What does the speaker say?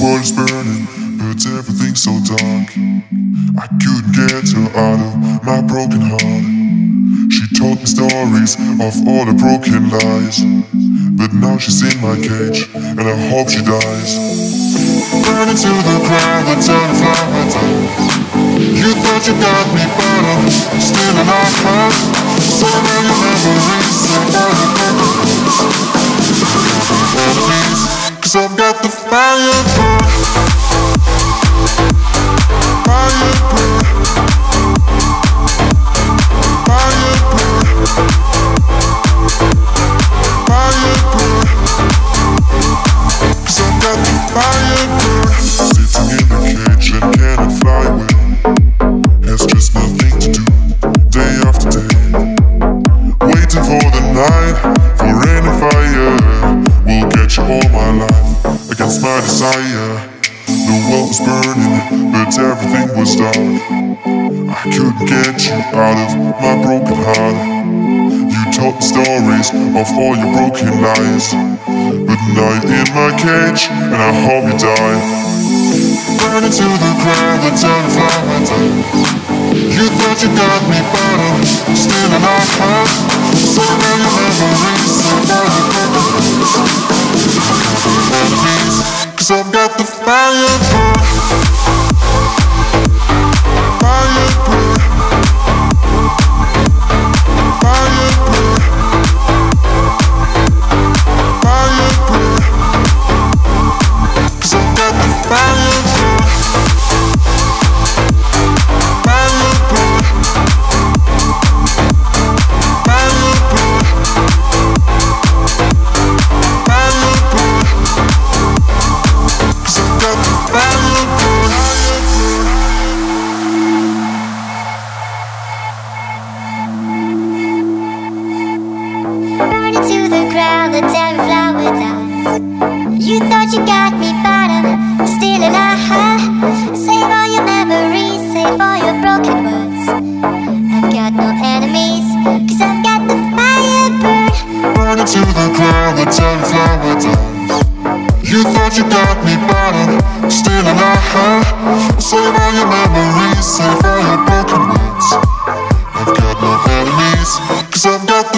world is burning, but everything's so dark. I couldn't get her out of my broken heart. She told me stories of all the broken lies, but now she's in my cage, and I hope she dies. Burning to the ground, the sunflower dies. You thought you got me, but I'm still in our heart. So now you never reset all the memories. Enemies, 'cause I've got the fire burn. Fire burn. Fire burn. Fire burn. 'Cause I've got the fire burn. Sitting in the cage and cannot fly away. Has just nothing to do, day after day. Waiting for the night, for rain and fire. Will get you all my life, against my desire. The world was burning, but everything was dark. I couldn't get you out of my broken heart. You told me stories of all your broken lies, but now you're in my cage, and I hope you die. Burning to the ground, the sunflower dies. You thought you got me, but I'm still in our heart. So now you never reset all the memories. Enemies, 'cause I've got the fire burn. Fire burn. Fire burn. Fire burn. 'Cause I've got the fire burn. Fire burn. Fire burn. Fire burn. 'Cause I've got the fire burn. Burning to the ground, the every flower dies. You thought you got me, but I'm still in a heart. Save all your memories, save all your broken words. I've got no enemies, 'cause I've got the fire burn. Burning to the ground, the sunflower dies. You thought you got me, but I'm still in a heart. Save all your memories, save all your broken words. I've got no enemies, 'cause I've got